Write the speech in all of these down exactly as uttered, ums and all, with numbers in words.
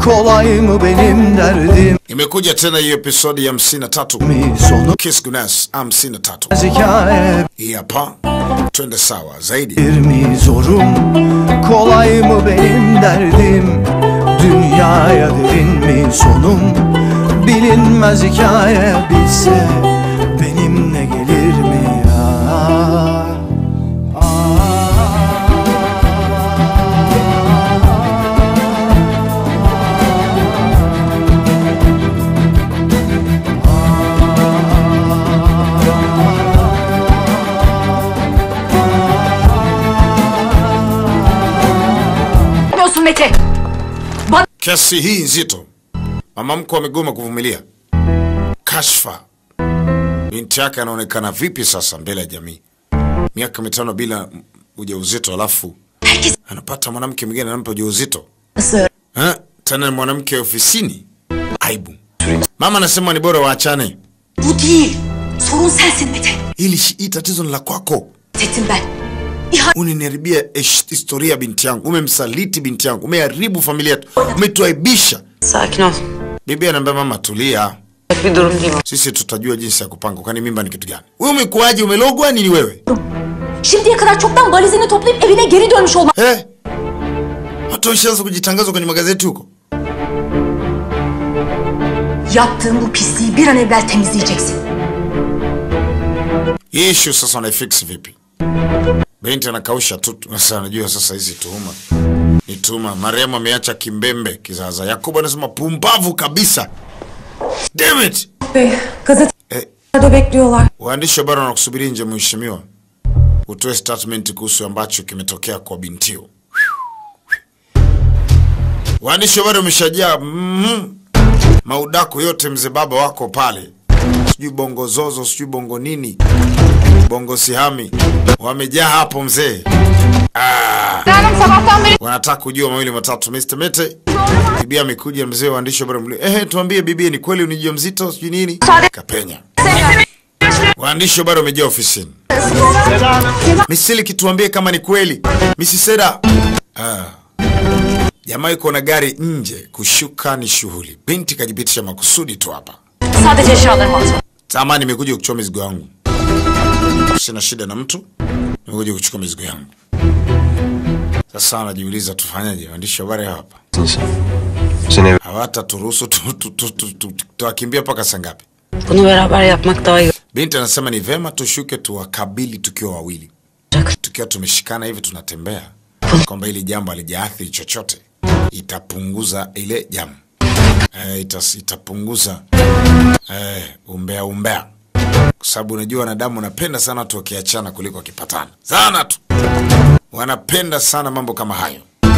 kolay mı benim derdim. Imekuja tena hii episodi ya hamsini na tatu. Kiss Gunesi hamsini na tatu. Hii hapa. Twende sawa zaidi. Mi zorum, kolay mı benim derdim. Dünyaya derin mi sonum? Bilinmez hikaye bilse benimle gelir mi ya? Kesi hii nzito. Mama mkwe amegoma kuvumilia. Kashfa. Binti yake anaonekana vipi sasa mbele ya jamii? Miaka mitano bila ujauzito, alafu anapata mwanamke mwingine anampa ujauzito. Eh, tena mwanamke ofisini. Aibu. Mama anasema ni bora waachane. Bu değil. Sorun sensin Mete. Hili hii tatizo ni la kwako. Setim ben. Uniniharibia historia binti yangu. Umemsaliti binti yangu. Umeharibu familia. Umetuaibisha. Sakin ol. Bibi anambia mama tulia. Bir durum değil mi? Sisi tutajua jinsi ya kupanga. Kwani mimba ni kitu gani? Wewe umekuaje? Umelogwa nini wewe? Şimdiye kadar çoktan valizini toplayıp evine geri dönmüş olmak. Eh? Hata ushaanza kujitangaza kwenye magazeti huko. Yaptığın bu pisliği bir an evvel temizleyeceksin. Hii issue sasa unaifix vipi? Binti anakausha tu. Sasa anajua sasa hizi tuhuma ni tuhuma. Mariamu ameacha kimbembe kizaza. Yakobo anasema pumbavu kabisa. Damn it. Bey, gazetede eh, bekliyorlar. Waandishi habari wanakusubiri nje mheshimiwa. Utoe statement kuhusu ambacho kimetokea kwa bintio. Waandishi habari wameshajaa mm, maudako yote mzee baba wako pale. Sijui bongo zozo, sijui bongo nini. Bongo sihami. Wamejaa hapo mzee. Ah. Wanataka kujua mawili matatu. mister Mete. Bibi amekuja mzee waandishi habari mli. Eh, tuambie bibi ni kweli unijua mzito sijui nini? Kapenya. Waandishi habari wamejaa ofisini. Misili kituambie kama ni kweli. Misiseda. Ah. Jamaa yuko na gari nje, kushuka ni shughuli. Binti kajipitisha makusudi tu hapa. Sadece eşyalarımı alacağım. Tamam, nimekuja kuchukua mizigo yangu. Sina shida na mtu. Nimekuja kuchukua mizigo yangu. Sasa anajiuliza tufanyaje? Waandishi habari hapa. Seni hawata turuhusu tuwakimbia paka saa ngapi? Bunu beraber yapmak daha iyi. Binti anasema ni vema tushuke tuwakabili tukiwa wawili. Tukiwa tumeshikana hivi tunatembea. Kwamba ile jambo halijaathiri chochote. Itapunguza ile jambo. Eh, itas, itapunguza eh, umbea umbea. Kwa sababu unajua wanadamu wanapenda sana watu wakiachana kuliko wakipatana. Sana tu. Wanapenda sana mambo kama hayo.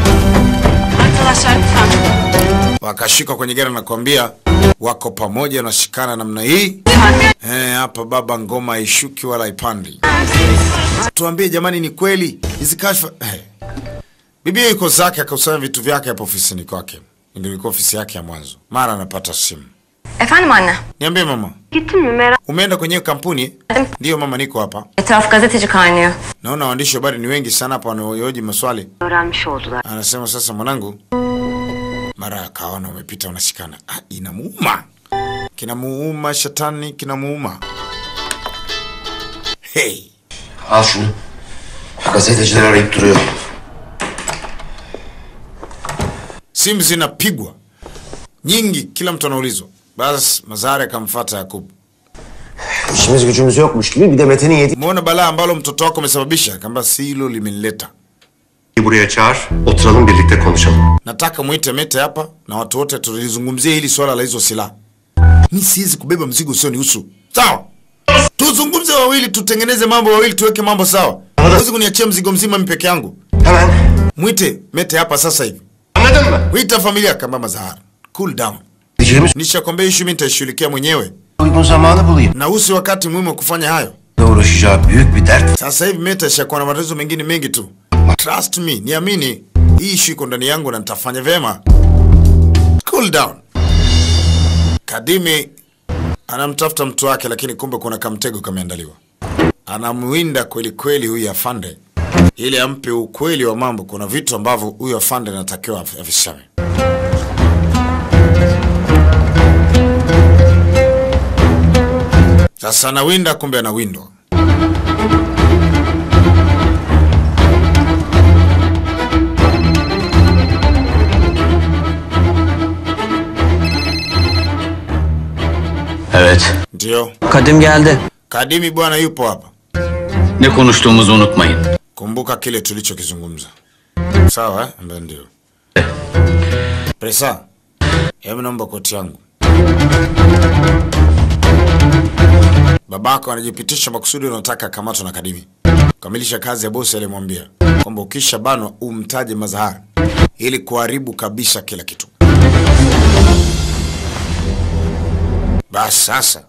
Wakashika kwenye gari na kuambia wako pamoja na shikana namna hii. Eh, hapa baba ngoma ishuki wala ipandi. Tuambie jamani ni kweli. Hizi kashfa eh. Bibi yuko zake akausanya vitu vyake hapo ofisini kwake. Ndio ilikuwa ofisi yake ya mwanzo. Mara anapata simu. Efendim anne. Niambie mama. Gittin mi merak? Umeenda kwenye kampuni? Ndio mama, niko hapa. Etraf gazeteci kaynıyor. Naona waandishi habari ni wengi sana hapa wanaohoji maswali. Öğrenmiş oldular. Anasema sasa mwanangu. Mara akaona umepita unashikana. Ah, inamuuma. Kinamuuma shetani, kinamuuma. Hey. al şunu. Gazeteciler arayıp duruyor. Simu zinapigwa nyingi, kila mtu anaulizwa. Basi Mazare akamfuata Yakobo. İşimiz gücümüz yokmuş gibi bir de Mete'nin yedi. Muona balaa ambalo mtoto wako umesababisha, akamwambia si hilo limenileta. Buraya çağır, oturalım birlikte konuşalım. Nataka muite Mete hapa na watu wote tulizungumzie hili swala la hizo silaha. Mimi siwezi kubeba mzigo usio nihusu. Sawa? Tuzungumze wawili, tutengeneze mambo wawili, tuweke mambo sawa. Huwezi kuniachia mzigo mzima mimi peke yangu. Hemen. Muite Mete hapa sasa hivi. Anladın mı? Muita familia kama Mazahar. Cool down. Diyeceğimiz nishakwambia issue mimi nitashughulikia mwenyewe. Uygun zamanı bulayım. Na usi wakati muhimu kufanya hayo. Uğraşacağı büyük bir dert. Sasa hivi Mete ashakuwa na matatizo mengine mengi tu. Trust me, niamini. Hii issue iko ndani yangu na nitafanya vema. Cool down. Kadimi anamtafuta mtu wake, lakini kumbe kuna kamtego kameandaliwa. Anamuinda kweli kweli huyu afande ili ampe ukweli wa mambo. Kuna vitu ambavyo huyu afande anatakiwa afishame. Sasa anawinda, kumbe anawindwa. Evet. Ndio. Kadim geldi. Kadimi bwana yupo hapa. Ne konuştuğumuzu unutmayın. Kumbuka kile tulichokizungumza. Sawa eh? Ambaye ndio. Presa. Hebu naomba koti yangu. Babako anajipitisha makusudi unataka kamato na Kadimi. Kamilisha kazi ya bosi alimwambia kwamba ukisha banwa umtaje Mazahar ili kuharibu kabisa kila kitu. Bas sasa.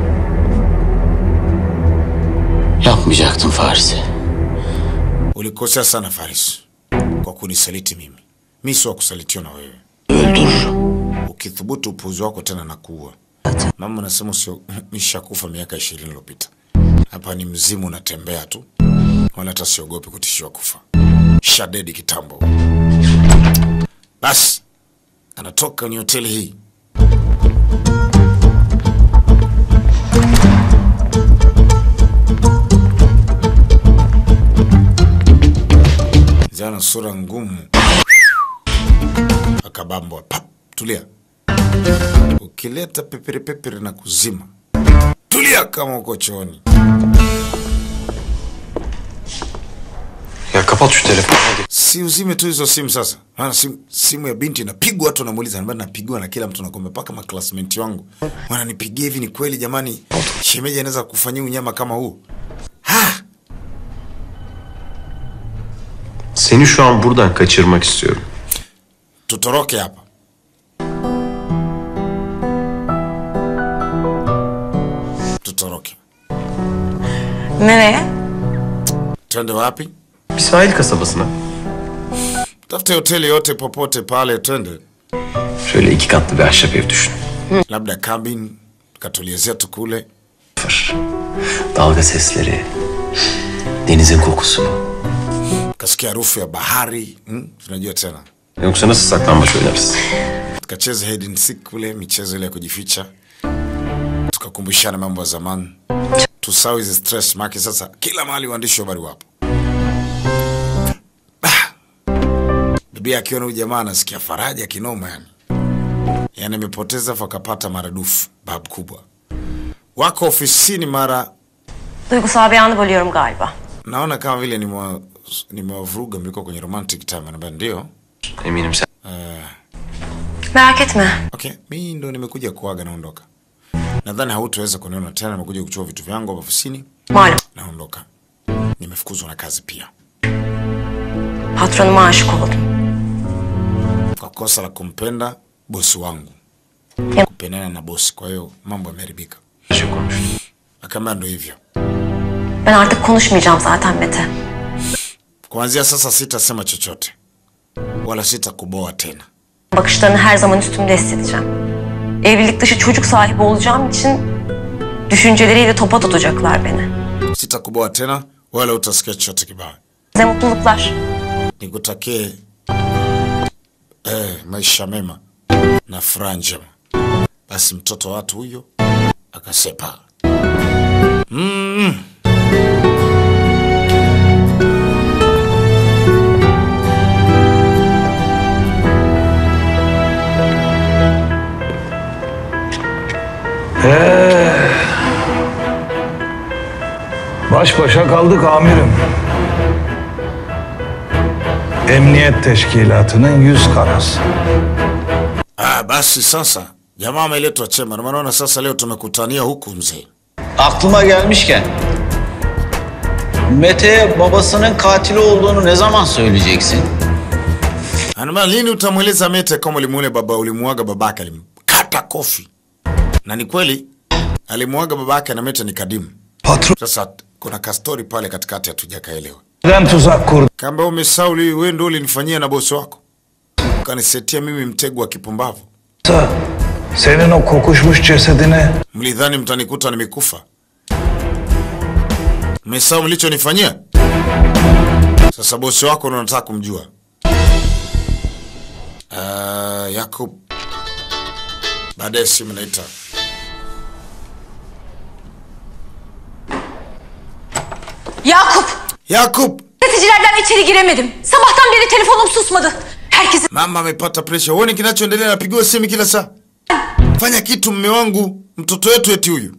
Yapmayacaktım Faris'i. Ulikosea sana Faris kwa kunisaliti mimi. Mimi sio kusalitiwa na wewe. Öldürürüm. Ukithubutu upuzi wako tena na kuua. Mama nasema sio nishakufa miaka ishirini iliyopita. Hapa ni mzimu unatembea tu. Wala hata siogopi kutishiwa kufa. Shadedi kitambo. Bas. Anatoka ni hoteli hii. Zana sura ngumu. Akabambwa. Pap. Tulia. Ukileta pepere pepere na kuzima. Tulia kama uko chooni. Ya kapat şu telefonu hadi. Si uzime tu hizo simu sasa. Maana simu, simu ya binti inapigwa, watu wanamuuliza, mbona napigwa na kila mtu anakomba, paka ma classmate wangu. Wananipigia hivi, ni kweli jamani? Shemeji anaweza kufanyia unyama kama huu? Ha! Seni şu an buradan kaçırmak istiyorum. Tutoroke hapa. Tutoroke. Nereye? Twende wapi? Bir sahil kasabasına. Tafute hoteli yote popote pale, twende. Şöyle iki katlı bir ahşap ev düşün. Labda cabin, katulia zetu kule. Dalga sesleri, denizin kokusu. Kasikia harufu ya bahari, hmm? Tunajua tena. Yoksa nasıl saklambaç oynarız? Tukacheza hide and seek kule, michezo ile ya kujificha. Tukakumbushana mambo ya zamani. Tusahau hizo stress, maki sasa kila mahali waandishi wa habari wapo. Bibi akiona huyu jamaa anasikia faraja kinoma yani. Yaani amepoteza fakapata maradufu, babu kubwa. Wako ofisini mara. Duygusal bir anı bölüyorum galiba. Naona kama vile nimewavuruga mliko kwenye romantic time, anambia ndio. Eminim sen. Uh, Merak etme. Okay, mimi ndo nimekuja kuaga naondoka. Nadhani hautaweza kuniona tena, nimekuja kuchukua vitu vyangu hapa ofisini. Malum. Naondoka. Nimefukuzwa na kazi pia. Patronuma aşık oldum. Kwa kosa la kumpenda bosi wangu. Yep. Kupendana na bosi, kwa hiyo mambo yameharibika. Şu konuş. Akama ndo hivyo. Ben artık konuşmayacağım zaten Mete. Kuanzia sasa sitasema chochote. Wala sitakuboa tena. Bakışlarını her zaman üstümde hissedeceğim. Evlilik dışı çocuk sahibi olacağım için düşünceleriyle topa tutacaklar beni. Sitakuboa tena wala utasikia chochote kibaya. Size mutluluklar. Nikutakie eh, maisha mema na furaha njema. Basi mtoto watu huyo akasepa. Mm. Ee, baş başa kaldık amirim. Emniyet Teşkilatı'nın yüz karası. Ah, basi sasa jamaa ameletwa chema. Unaona sasa leo tumekutania huku mzee. Aklıma gelmişken Mete'ye babasının katili olduğunu ne zaman söyleyeceksin? Anama lini utamweleza Mete kama ulimuone baba ulimuaga babake alimkata kofi. Na ni kweli alimuaga babake na Mete ni Kadimu. Patron. Sasa kuna ka story pale katikati hatujakaelewa. Ben tuzak kurdum. Kamba umesauli wewe ndio ulinifanyia na bosi wako. Kanisetia mimi mtego wa kipumbavu. Senin o kokuşmuş cesedine. Mlidhani mtanikuta nimekufa. Mmesahau mlichonifanyia? Sasa bosi wako ndo nataka kumjua. Ah, uh, Yakub. Baadaye simu naita. Yakup! Yakup! Gazetecilerden içeri giremedim. Sabahtan beri telefonum susmadı. Herkesin... Mama amepata pressure. Uone kinachoendelea, napigiwa simu kila saa. Fanya kitu mme wangu, mtoto wetu eti huyu.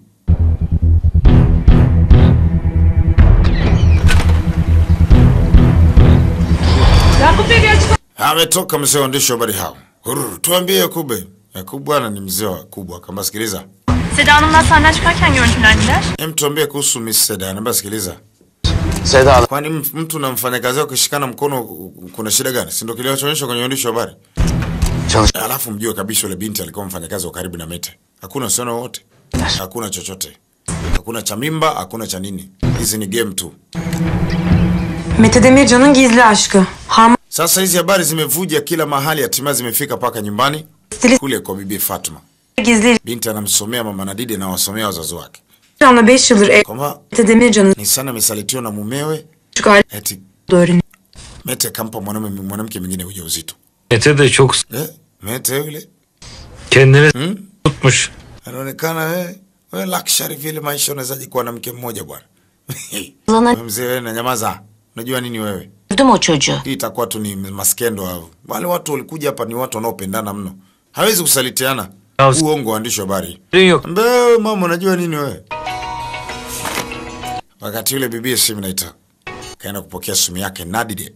Yakup Bey açık... Ametoka mzee waandishi habari hao. Hurr, tuambie Yakube. Yakub bwana ni mzee kubwa, kama sikiliza. Seda Hanım'la sahne çıkarken görüntülendiler. Hem tuambie kuhusu Miss Seda, namba sikiliza. Seda. Kwani mtu na mfanyakazi wake kushikana mkono kuna shida gani? Si ndio kilichoonyeshwa kwenye waandishi habari? Alafu mjue kabisa yule binti alikuwa mfanyakazi wa karibu na Mete. Hakuna uhusiano wote. Hakuna chochote. Hakuna cha mimba, hakuna cha nini. Hizi ni game tu. Mete Demircan'ın gizli aşkı. Harman... Sasa hizi habari zimevuja kila mahali, hatimaye zimefika paka nyumbani kule kwa bibi Fatma. Gizli. Binti anamsomea mama Nadide na wasomea wazazi wake. Can'la beş yıldır ev... Kwamba Mete Demircan'ın... Nisana amesalitiwa na mumewe. Eti Doğru. Mete kampa mwanamke mwanamke mwingine ujauzito. Mete de çok Eh? Mete öyle. kendini Hmm? tutmuş. Anaonekana wewe wewe luxury vile maisha unawezaje kuwa na mke mmoja bwana? Mzee wewe na nyamaza. Unajua nini wewe? Gördüm o çocuğu. Hii itakuwa tu ni maskendo hao. Wale watu walikuja hapa ni watu wanaopendana mno. Hawezi kusalitiana. Uongo waandishi wa habari. Mbe mama unajua nini wewe? Wakati yule bibi simu naita. Kaenda kupokea simu yake Nadide.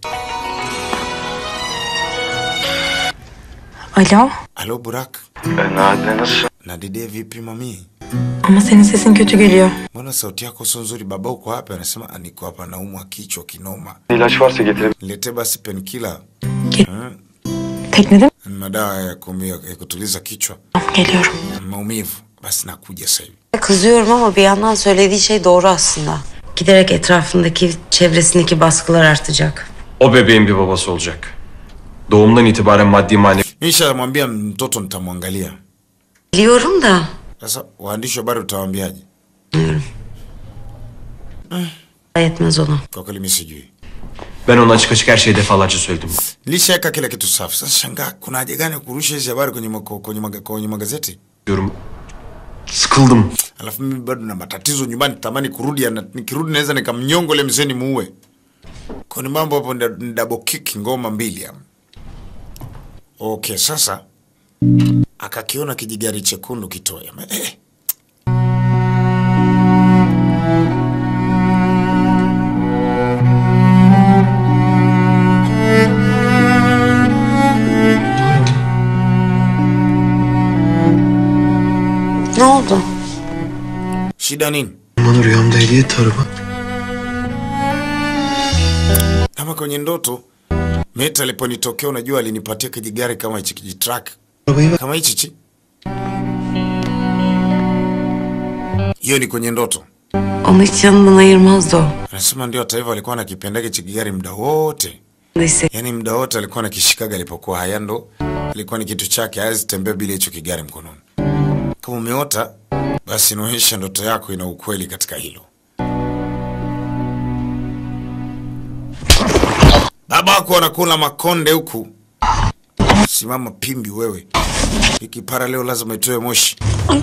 Alo? Alo Burak. Nadide nasıl? Nadide vipi mami? Ama senin sesin kötü geliyor. Mbona sauti yako sio nzuri? Baba uko hapa? Anasema niko hapa naumwa kichwa kinoma. İlaç varsa getirebilirim. Niletee basi penkiller. Hmm. Teknede mi? Madawa ya kumia ya kutuliza kichwa. Geliyorum. Maumivu. Basi nakuja sasa hivi. Kızıyorum ama bir yandan söylediği şey doğru aslında. Giderek etrafındaki, çevresindeki baskılar artacak. O bebeğin bir babası olacak. Doğumdan itibaren maddi manevi... Nishamwambia mtoto nitamwangalia. Biliyorum da. Sasa waandishi wa habari utawaambiaje? Biliyorum. Yetmez ona. Kwa kweli mimi sijui. Ben ona açık açık her şeyi defalarca söyledim. Nilishaweka kila kitu safi. Sasa shangaa kuna haja gani kurusha hizi habari kwenye mako, kwenye, maga, kwenye magazeti? Diyorum. Sıkıldım. Alafu mimi bado na matatizo nyumbani, tamani kurudi, ya, nikirudi naweza nikamnyongo ile mzee muue. Kwa ni mambo hapo ni double kick ngoma mbili ya. Okay, sasa akakiona kijigari chekundu kitoya. Eh. Ne oldu? Shida nini? Bana rüyamda hediye tarıma. Kama kwenye ndoto Meta aliponitokea, unajua alinipatia kijigari kama hichi kijitrack. Kama hichi chi. Hiyo ni kwenye ndoto. Onu hiç yanından ayırmazdı o. Anasema ndio hata hivyo alikuwa anakipenda hichi kigari muda wote. Yaani muda wote alikuwa anakishikaga alipokuwa hayando. Ilikuwa ni kitu chake, hawezi tembea bila hicho kigari mkononi. Kama umeota, basi inaonyesha ndoto yako ina ukweli katika hilo. Baba wako anakula makonde huku. Simama pimbi wewe. Ikipara leo lazima itoe moshi.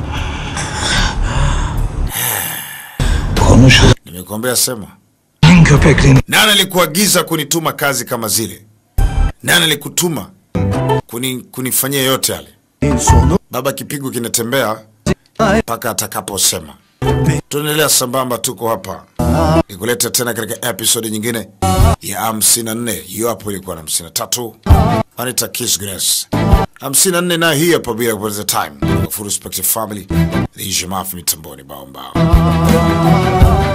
Konuşalım. Nimekuambia sema. Köpekliğini. Nani alikuagiza kunituma kazi kama zile? Nani alikutuma kuni, kunifanyia yote yale? Baba kipigo kinatembea mpaka atakaposema. Tunaendelea sambamba, tuko hapa. Nikuleta tena katika episode nyingine ya hamsini na nne. Hiyo hapo ilikuwa na hamsini na tatu. Anita Kiss Gunesi. hamsini na nne na hii hapa bila kupoteza time. Full respect to family. The Ijimafu mitamboni bao mbao.